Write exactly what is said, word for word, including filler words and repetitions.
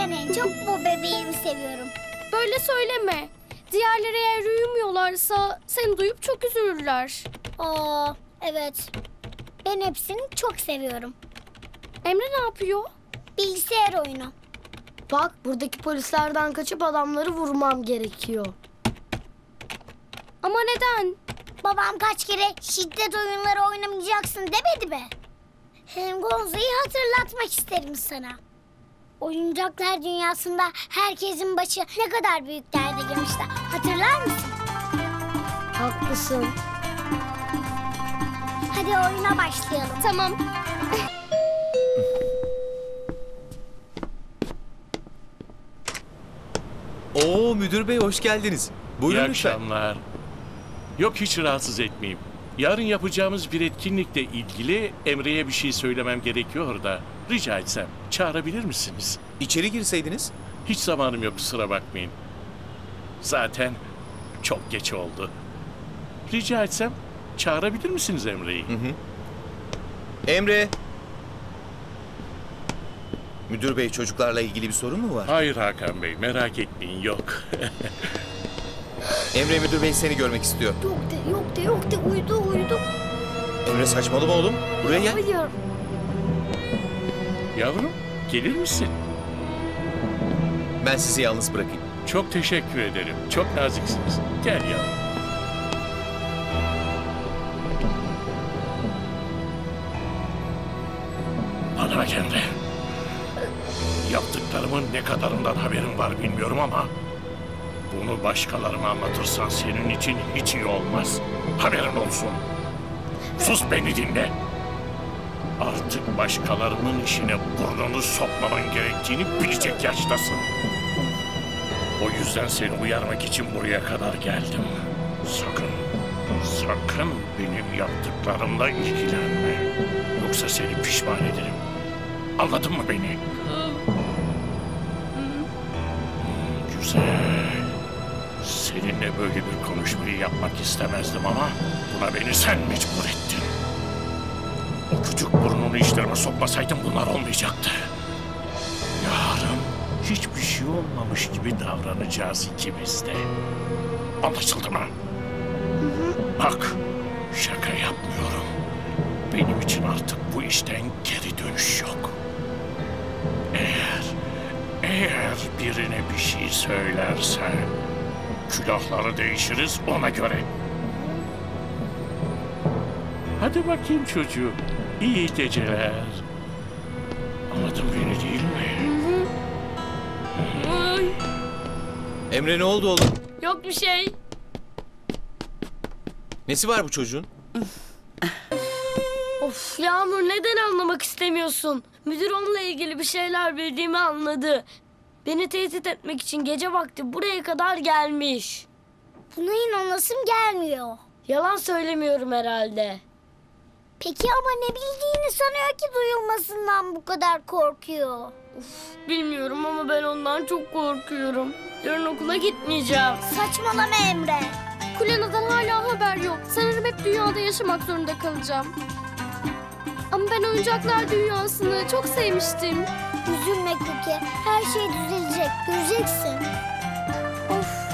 Ben en çok bu bebeğimi seviyorum. Böyle söyleme. Diğerleri eğer uyumuyorlarsa seni duyup çok üzülürler. Aa, evet. Ben hepsini çok seviyorum. Emre ne yapıyor? Bilgisayar oyunu. Bak, buradaki polislerden kaçıp adamları vurmam gerekiyor. Ama neden? Babam kaç kere şiddet oyunları oynamayacaksın demedi mi? Hem Gonza'yı hatırlatmak isterim sana. Oyuncaklar dünyasında herkesin başı ne kadar büyük derde girmişti. Hatırlar mısın? Haklısın. Hadi oyuna başlayalım. Tamam. Oo müdür bey hoş geldiniz. Buyurun İyi lütfen. akşamlar. Yok hiç rahatsız etmeyeyim. Yarın yapacağımız bir etkinlikle ilgili Emre'ye bir şey söylemem gerekiyor da rica etsem çağırabilir misiniz? İçeri girseydiniz. Hiç zamanım yok kusura bakmayın. Zaten çok geç oldu. Rica etsem çağırabilir misiniz Emre'yi? Hı hı. Emre. Müdür bey çocuklarla ilgili bir sorun mu var? Hayır Hakan Bey merak etmeyin yok. Emre müdür bey seni görmek istiyor. Yok de, yok de, yok de. Uyudu, uyudu. Emre saçmalama oğlum. Buraya gel. Hayır. Yavrum gelir misin? Ben sizi yalnız bırakayım. Çok teşekkür ederim. Çok naziksiniz. Gel yavrum. Bana bak Emre. Yaptıklarımın ne kadarından haberin var bilmiyorum ama bunu başkalarına anlatırsan senin için hiç iyi olmaz. Haberin olsun. Sus beni dinle. Artık başkalarının işine burnunu sokmaman gerektiğini bilecek yaştasın. O yüzden seni uyarmak için buraya kadar geldim. Sakın, sakın benim yaptıklarımla ilgilenme. Yoksa seni pişman ederim. Anladın mı beni? Hmm, güzel. Seninle böyle bir konuşmayı yapmak istemezdim ama buna beni sen mecbur ettin. O küçük burnunu işlerime sokmasaydın bunlar olmayacaktı. Yarın hiçbir şey olmamış gibi davranacağız ikimiz de. Anlaşıldı mı? Bak, şaka yapmıyorum. Benim için artık bu işten geri dönüş yok. Eğer, eğer birine bir şey söylersen külahları değişiriz ona göre. Hadi bakayım çocuğum. İyi geceler. Anladın beni değil mi? Ay, Emre ne oldu oğlum? yok bir şey. Nesi var bu çocuğun? Of Yağmur, neden anlamak istemiyorsun? Müdür onunla ilgili bir şeyler bildiğimi anladı. Beni tehdit etmek için gece vakti buraya kadar gelmiş. Buna inanasım gelmiyor. Yalan söylemiyorum herhalde. Peki ama ne bildiğini sanıyor ki duyulmasından bu kadar korkuyor? Bilmiyorum ama ben ondan çok korkuyorum. Yarın okula gitmeyeceğim. Saçmalama Emre. Kulena'dan hala haber yok. Sanırım hep dünyada yaşamak zorunda kalacağım. Ama ben oyuncaklar dünyasını çok sevmiştim. Üzülme Cookie. Her şey düzelecek. Göreceksin. Of.